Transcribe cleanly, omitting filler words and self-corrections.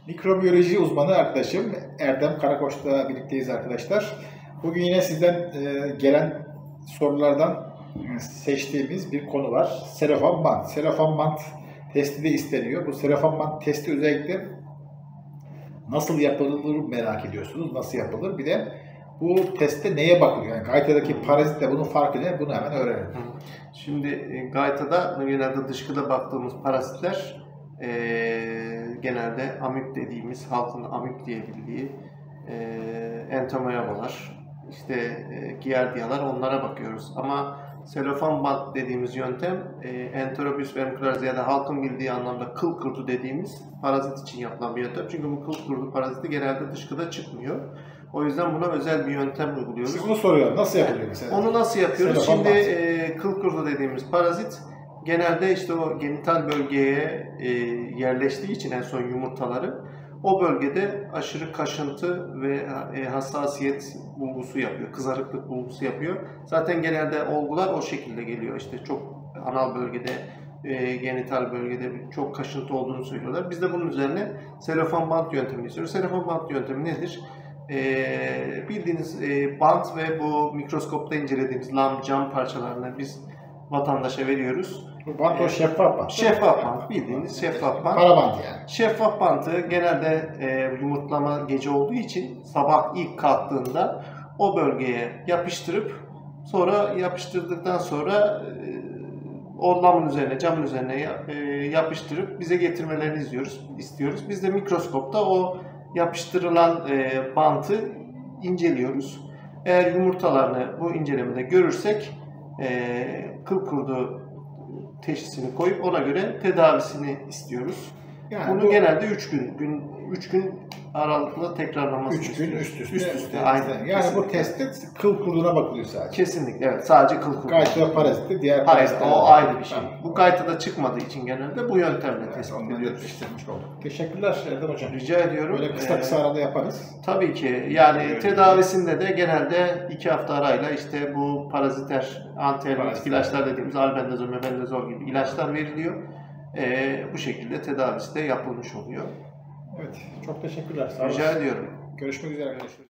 Mikrobiyoloji uzmanı arkadaşım Erdem Karakoç'la birlikteyiz arkadaşlar. Bugün yine sizden gelen sorulardan seçtiğimiz bir konu var. Selofan bant. Selofan bant testi de isteniyor. Bu selofan bant testi özellikle nasıl yapılır merak ediyorsunuz. Nasıl yapılır? Bir de bu testte neye bakılıyor? Yani gaytadaki parazitle bunun farkı ne? Bunu hemen öğrenelim. Şimdi gaytada genelde dışkıda baktığımız parazitler genelde amip dediğimiz, halkın amip diye bildiği entomoyabalar, işte giardialar, onlara bakıyoruz. Ama selofan bant dediğimiz yöntem Enterobus vermicularis ya da halkın bildiği anlamda kıl kurdu dediğimiz parazit için yapılan bir yöntem. Çünkü bu kıl kurdu paraziti genelde dışkıda çıkmıyor. O yüzden buna özel bir yöntem uyguluyoruz. Siz bunu soruyor. Nasıl yapılıyor mesela? Onu nasıl yapıyoruz? Selofan Şimdi kıl kurdu dediğimiz parazit genelde işte o genital bölgeye yerleştiği için en son yumurtaları o bölgede aşırı kaşıntı ve hassasiyet bulgusu yapıyor. Kızarıklık bulgusu yapıyor. Zaten genelde olgular o şekilde geliyor. İşte çok anal bölgede, genital bölgede çok kaşıntı olduğunu söylüyorlar. Biz de bunun üzerine selofan bant yöntemini istiyoruz. Selofan bant yöntemi nedir? Bildiğiniz bant ve bu mikroskopta incelediğimiz cam parçalarını biz vatandaşa veriyoruz. Bu bant o şeffaf bant. Şeffaf bant, bildiğiniz şeffaf bant. Para bant yani. Şeffaf bantı genelde yumurtlama gece olduğu için sabah ilk kalktığında o bölgeye yapıştırıp sonra yapıştırdıktan sonra o lamın üzerine, camın üzerine yapıştırıp bize getirmelerini istiyoruz. Biz de mikroskopta o yapıştırılan bantı inceliyoruz. Eğer yumurtalarını bu incelemede görürsek kıl kurdu teşhisini koyup ona göre tedavisini istiyoruz. Yani bunu genelde 3 gün aralıklı tekrarlaması 3 gün üst üste. Aynen. Yani kesinlikle. bu testte kıl kurduğuna bakılıyor sadece. Kesinlikle evet. Sadece kıl kurdu. Gayta parazitte diğer Hayır, parazitler. o ayrı bir şey. Tamam. Bu gaytada çıkmadığı için genelde bu yöntemle tespit Ondan ediyoruz. netleştirmiş olduk. Teşekkürler Erdem Hocam. Rica ediyorum. Böyle kısa arada yaparız. Tabii ki. Yani tedavisinde de genelde 2 hafta arayla işte bu paraziter antielektik ilaçlar dediğimiz albendazol, mebendazol gibi ilaçlar veriliyor. Bu şekilde tedavisi de yapılmış oluyor. Evet. Çok teşekkürler. Sağ olun. Rica ediyorum. Görüşmek üzere arkadaşlar.